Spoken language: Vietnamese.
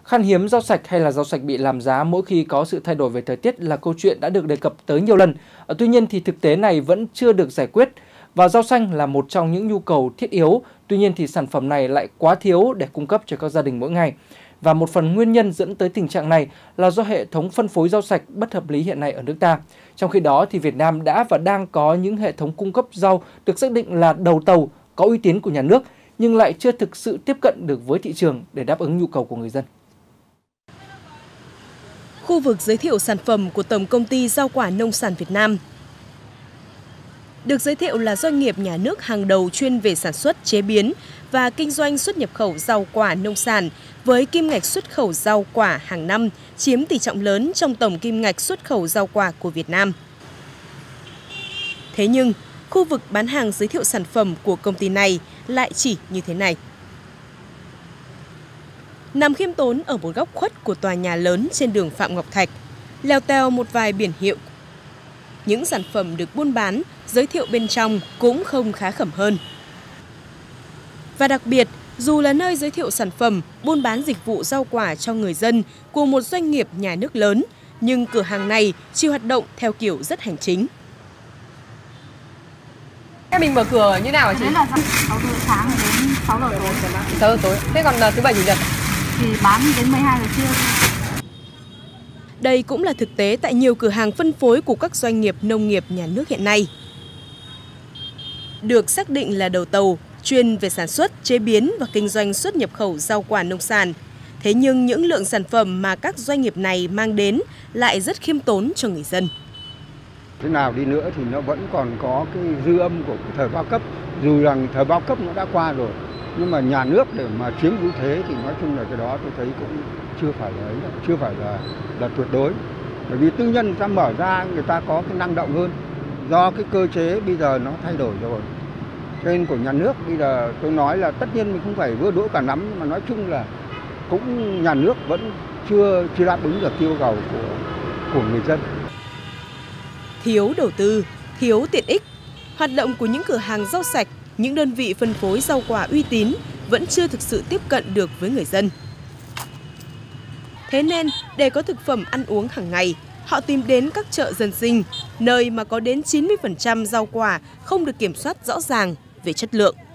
Khan hiếm rau sạch hay là rau sạch bị làm giá mỗi khi có sự thay đổi về thời tiết là câu chuyện đã được đề cập tới nhiều lần. Tuy nhiên thì thực tế này vẫn chưa được giải quyết. Và rau xanh là một trong những nhu cầu thiết yếu, tuy nhiên thì sản phẩm này lại quá thiếu để cung cấp cho các gia đình mỗi ngày. Và một phần nguyên nhân dẫn tới tình trạng này là do hệ thống phân phối rau sạch bất hợp lý hiện nay ở nước ta. Trong khi đó thì Việt Nam đã và đang có những hệ thống cung cấp rau được xác định là đầu tàu, có uy tín của nhà nước, nhưng lại chưa thực sự tiếp cận được với thị trường để đáp ứng nhu cầu của người dân. Khu vực giới thiệu sản phẩm của Tổng Công ty Rau quả Nông sản Việt Nam được giới thiệu là doanh nghiệp nhà nước hàng đầu chuyên về sản xuất, chế biến và kinh doanh xuất nhập khẩu rau quả nông sản với kim ngạch xuất khẩu rau quả hàng năm chiếm tỷ trọng lớn trong tổng kim ngạch xuất khẩu rau quả của Việt Nam. Thế nhưng, khu vực bán hàng giới thiệu sản phẩm của công ty này lại chỉ như thế này. Nằm khiêm tốn ở một góc khuất của tòa nhà lớn trên đường Phạm Ngọc Thạch, lèo tèo một vài biển hiệu. Những sản phẩm được buôn bán, giới thiệu bên trong cũng không khá khẩm hơn. Và đặc biệt, dù là nơi giới thiệu sản phẩm, buôn bán dịch vụ rau quả cho người dân của một doanh nghiệp nhà nước lớn, nhưng cửa hàng này chỉ hoạt động theo kiểu rất hành chính. Mình mở cửa như nào hả chị? Đấy là 6 giờ sáng đến 6 giờ tối. 6 giờ tối. Thế còn thứ Bảy Chủ nhật? Thì bán đến 12 giờ trưa. Đây cũng là thực tế tại nhiều cửa hàng phân phối của các doanh nghiệp nông nghiệp nhà nước hiện nay. Được xác định là đầu tàu, chuyên về sản xuất, chế biến và kinh doanh xuất nhập khẩu rau quả nông sản. Thế nhưng những lượng sản phẩm mà các doanh nghiệp này mang đến lại rất khiêm tốn cho người dân. Thế nào đi nữa thì nó vẫn còn có cái dư âm của thời bao cấp, dù rằng thời bao cấp nó đã qua rồi. Nhưng mà nhà nước để mà chiếm ưu thế thì nói chung là cái đó tôi thấy cũng chưa phải là chưa phải là tuyệt đối. Bởi vì tư nhân người ta mở ra, người ta có cái năng động hơn. Do cái cơ chế bây giờ nó thay đổi rồi. Cho nên của nhà nước bây giờ tôi nói là tất nhiên mình không phải vơ đũa cả nắm, mà nói chung là cũng nhà nước vẫn chưa đáp ứng được yêu cầu của người dân. Thiếu đầu tư, thiếu tiện ích, hoạt động của những cửa hàng rau sạch, những đơn vị phân phối rau quả uy tín vẫn chưa thực sự tiếp cận được với người dân. Thế nên, để có thực phẩm ăn uống hàng ngày, họ tìm đến các chợ dân sinh, nơi mà có đến 90% rau quả không được kiểm soát rõ ràng về chất lượng.